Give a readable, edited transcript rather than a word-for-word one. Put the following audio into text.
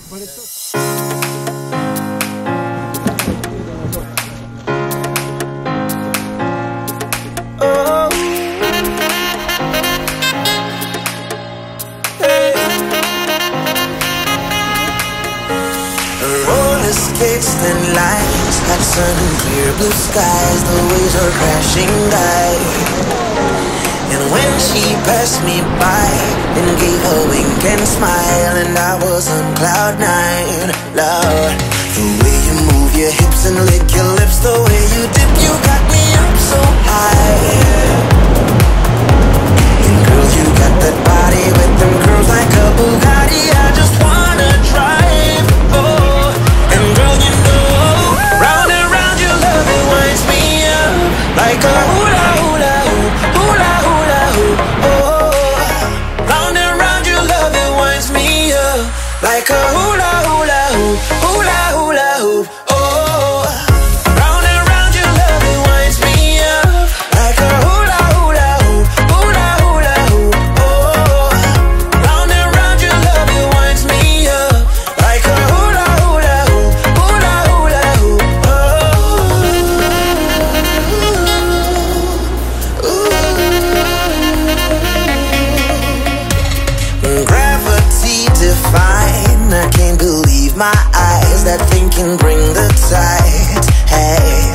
But it's skates and lights, hot sun and clear blue skies. The waves are crashing by, and when she passed me by and gave a wink and smile, and I was on cloud nine. Lord, the way you move your hips and lick your lips, the way you dip, you got me up so high. And girl, you got that body with them curls like a Bugatti. I just wanna drive. Oh, and girl, you know, round and round your love, it winds me up like a hula hula hoop, hula hula hoop. Oh, round and round your love, it winds me up like a hula hula hoop, hula hula hoop. Oh, round and round your love, it winds me up like a hula hula hoop, hula hula hoop. Oh, round and round your love, it winds me up like a hula hula hoop, hula hula hoop. Oh, gravity define. I can't believe my eyes. That thing can bring the tide. Hey.